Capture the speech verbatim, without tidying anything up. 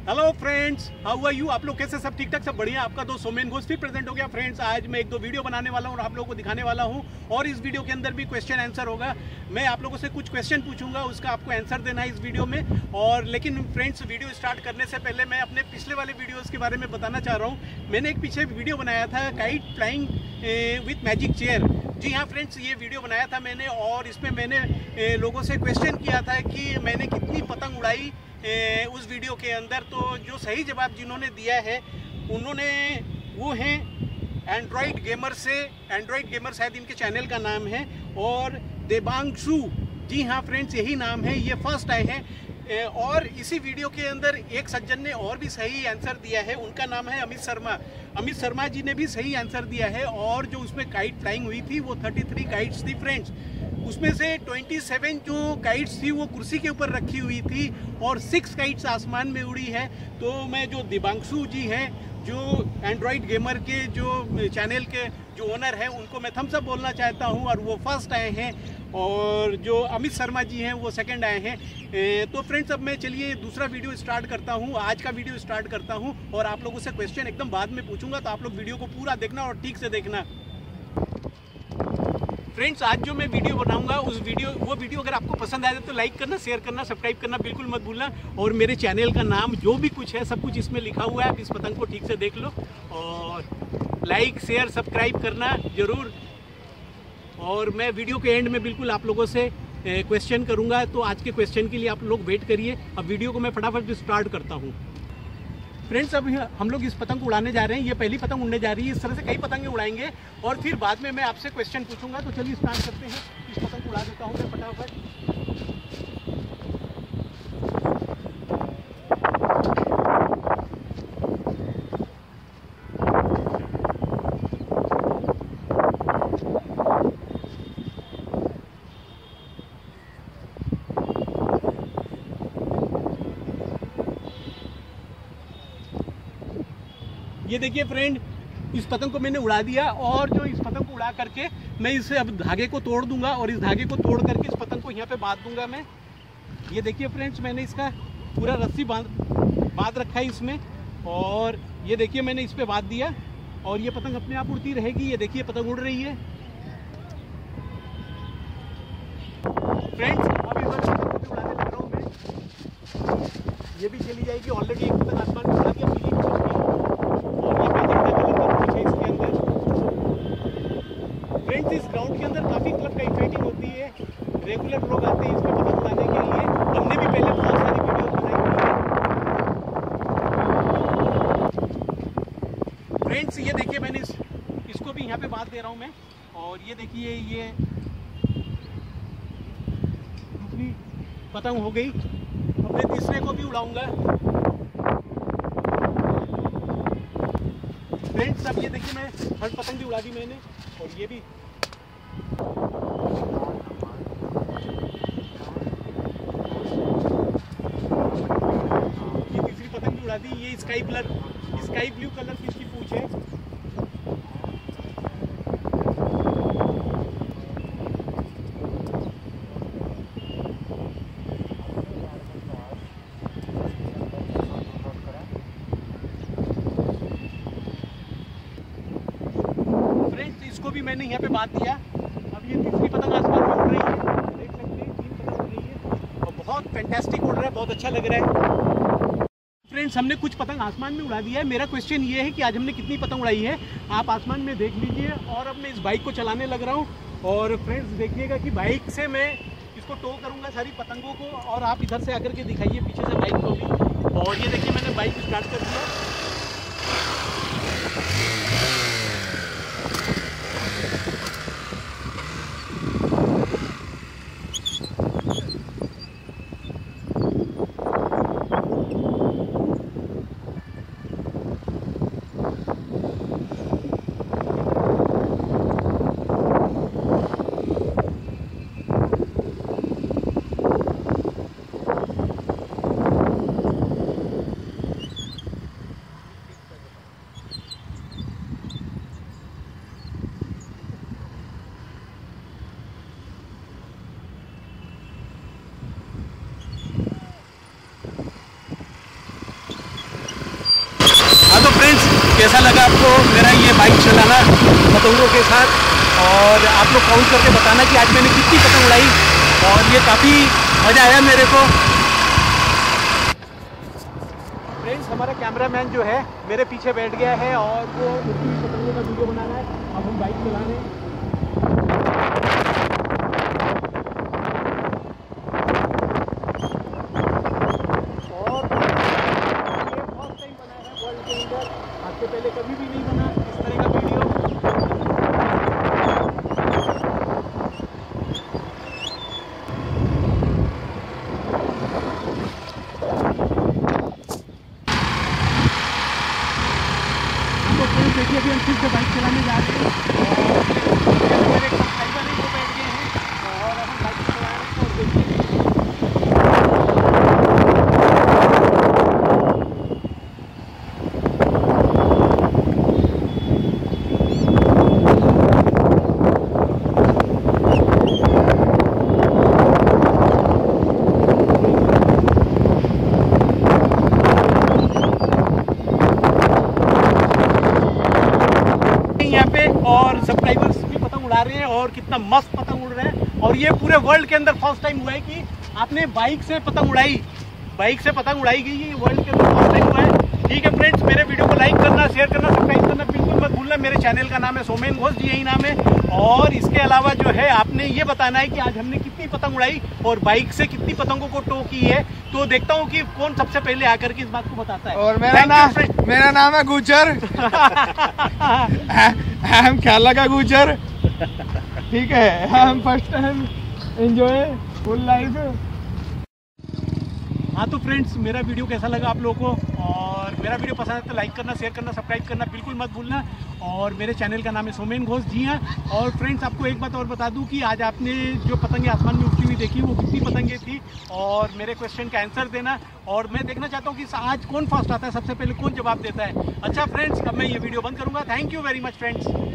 Hello friends, how are you. आप लोग कैसे? सब ठीक ठाक, सब बढ़िया। आपका दोस्त सोमेन घोष फिर प्रेजेंट हो गया। फ्रेंड्स, आज मैं एक दो वीडियो बनाने वाला हूँ और आप लोगों को दिखाने वाला हूँ, और इस वीडियो के अंदर भी क्वेश्चन आंसर होगा। मैं आप लोगों से कुछ क्वेश्चन पूछूंगा, उसका आपको आंसर देना है इस वीडियो में। और लेकिन फ्रेंड्स, वीडियो स्टार्ट करने से पहले मैं अपने पिछले वाले वीडियोज़ के बारे में बताना चाह रहा हूँ। मैंने एक पीछे वीडियो बनाया था kite flying with magic chair. जी हाँ फ्रेंड्स, ये वीडियो बनाया था मैंने, और इसमें मैंने लोगों से क्वेश्चन किया था कि मैंने कितनी पतंग उड़ाई उस वीडियो के अंदर। तो जो सही जवाब जिन्होंने दिया है उन्होंने वो हैं एंड्रॉइड गेमर से। एंड्रॉइड गेमर शायद इनके चैनल का नाम है, और देवांशु, जी हाँ फ्रेंड्स यही नाम है, ये फर्स्ट आए हैं। और इसी वीडियो के अंदर एक सज्जन ने और भी सही आंसर दिया है, उनका नाम है अमित शर्मा। अमित शर्मा जी ने भी सही आंसर दिया है, और जो उसमें काइट फ्लाइंग हुई थी वो तैंतीस काइट्स थी फ्रेंड्स। उसमें से सत्ताईस जो काइट्स थी वो कुर्सी के ऊपर रखी हुई थी, और सिक्स काइट्स आसमान में उड़ी है। तो मैं जो दिबांशु जी हैं, जो एंड्रॉइड गेमर के जो चैनल के जो ओनर हैं, उनको मैं थम्स अप बोलना चाहता हूं, और वो फर्स्ट आए हैं, और जो अमित शर्मा जी हैं वो सेकंड आए हैं। तो फ्रेंड्स, अब मैं चलिए दूसरा वीडियो स्टार्ट करता हूं, आज का वीडियो स्टार्ट करता हूं, और आप लोगों से क्वेश्चन एकदम बाद में पूछूंगा, तो आप लोग वीडियो को पूरा देखना और ठीक से देखना। फ्रेंड्स, आज जो मैं वीडियो बनाऊंगा उस वीडियो वो वीडियो अगर आपको पसंद आए तो लाइक करना, शेयर करना, सब्सक्राइब करना बिल्कुल मत भूलना। और मेरे चैनल का नाम जो भी कुछ है सब कुछ इसमें लिखा हुआ है, आप इस पतंग को ठीक से देख लो, और लाइक शेयर सब्सक्राइब करना ज़रूर। और मैं वीडियो के एंड में बिल्कुल आप लोगों से क्वेश्चन करूँगा, तो आज के क्वेश्चन के लिए आप लोग वेट करिए। अब वीडियो को मैं फटाफट स्टार्ट करता हूँ। फ्रेंड्स, अब हम लोग इस पतंग को उड़ाने जा रहे हैं, ये पहली पतंग उड़ने जा रही है। इस तरह से कई पतंगें उड़ाएंगे, और फिर बाद में मैं आपसे क्वेश्चन पूछूंगा। तो चलिए स्टार्ट करते हैं। इस पतंग को उड़ा देता हूँ मैं फटाफट। ये देखिए फ्रेंड, इस पतंग को मैंने उड़ा दिया, और जो इस पतंग को उड़ा करके मैं इसे अब धागे को तोड़ दूंगा, और इस धागे को तोड़ करके इस पतंग को यहाँ पे बांध दूंगा मैं। ये देखिए फ्रेंड्स, मैंने इसका पूरा रस्सी बांध बांध रखा है इसमें, और ये देखिए मैंने इस पे बांध दिया, और ये पतंग अपने आप उड़ती रहेगी। ये देखिए पतंग उड़ रही है फ्रेंड्स। अब इस बार उड़ाने लग रहा हूँ मैं, ये भी चली जाएगी। ऑलरेडी एक पतंग आसमान में उड़ा दिया, पीली फ्रेंड्स। इस ग्राउंड के अंदर काफ़ी क्लब काइट फाइटिंग होती है, रेगुलर लोग आते हैं इसमें पतंग उड़ाने के लिए। हमने भी पहले बहुत सारी वीडियोस बनाई हुई है फ्रेंड्स। ये देखिए मैंने इस, इसको भी यहाँ पे बांध दे रहा हूँ मैं, और ये देखिए ये दूसरी पतंग हो गई। अब मैं तीसरे को भी उड़ाऊंगा फ्रेंड्स। अब ये देखिए मैं थर्ड पतंग भी उड़ा दी मैंने, और ये भी ये तीसरी पतंग भी उड़ा दी। ये sky colour sky blue colour की इसकी पूंछ है। इसको भी मैंने यहाँ पे बांध दिया। अब ये तीसरी पतंग आसमान में उड़ रही है, देख सकते हैं तीन पतंग उड़ रही है, और बहुत फैंटास्टिक उड़ रहा है, बहुत अच्छा लग रहा है फ्रेंड्स। हमने कुछ पतंग आसमान में उड़ा दिया है। मेरा क्वेश्चन ये है कि आज हमने कितनी पतंग उड़ाई है, आप आसमान में देख लीजिए। और अब मैं इस बाइक को चलाने लग रहा हूँ, और फ्रेंड्स देखिएगा कि बाइक से मैं इसको टो करूँगा सारी पतंगों को, और आप इधर से आकर के दिखाइए पीछे से बाइक को भी। और ये देखिए मैंने बाइक स्टार्ट कर दिया। कैसा लगा आपको मेरा ये बाइक चलाना पतंगों के साथ, और आप लोग काउंट करके बताना कि आज मैंने कितनी पतंग उड़ाई, और ये काफ़ी मज़ा आया मेरे को। फ्रेंड्स, हमारा कैमरामैन जो है मेरे पीछे बैठ गया है और वो उड़ती हुई पतंगों का वीडियो बना रहा है। अब हम बाइक चला रहे हैं। आज से पहले कभी भी नहीं बना इस तरह का वीडियो। तो फ्रेंड्स देखिए, अभी हम फिर से बाइक चलाने जा रहे हैं और मेरे एक सब्सक्राइबर हैं वो बैठ गए हैं और हम बाइक चला रहे हैं। और देखिए यहाँ पे, और सब्सक्राइबर्स भी पतंग उड़ा रहे हैं और कितना मस्त पतंग उड़ रहे हैं। और ये पूरे वर्ल्ड के अंदर फर्स्ट टाइम हुआ है कि आपने बाइक से पतंग उड़ाई, बाइक से पतंग उड़ाई गई, ये वर्ल्ड के अंदर फर्स्ट टाइम हुआ है। ठीक है फ्रेंड्स, मेरे वीडियो को लाइक करना, शेयर करना, सब्सक्राइब करना बिल्कुल मत भूलना। मेरे चैनल का नाम है सोमेन घोष जी, यही नाम है। और इसके अलावा जो है आपने ये बताना है कि आज हमने कितनी पतंग उड़ाई और बाइक से कितनी पतंगों को टो की है। तो देखता हूँ कि कौन सबसे पहले आकर के इस बात को बताता है। और मेरा नाम मेरा नाम है गुजर। हम ख्याल का गुजर, ठीक है। हम first time enjoy full life. हाँ तो फ्रेंड्स, मेरा वीडियो कैसा लगा आप लोगों को, और मेरा वीडियो पसंद है तो लाइक करना, शेयर करना, सब्सक्राइब करना बिल्कुल मत भूलना। और मेरे चैनल का नाम है सोमेन घोष जी हाँ। और फ्रेंड्स, आपको एक बात और बता दूं कि आज आपने जो पतंगे आसमान में उड़ती हुई देखी वो कितनी पतंगे थी, और मेरे क्वेश्चन का आंसर देना। और मैं देखना चाहता हूँ कि आज कौन फर्स्ट आता है, सबसे पहले कौन जवाब देता है। अच्छा फ्रेंड्स, अब मैं ये वीडियो बंद करूँगा। Thank you very much friends.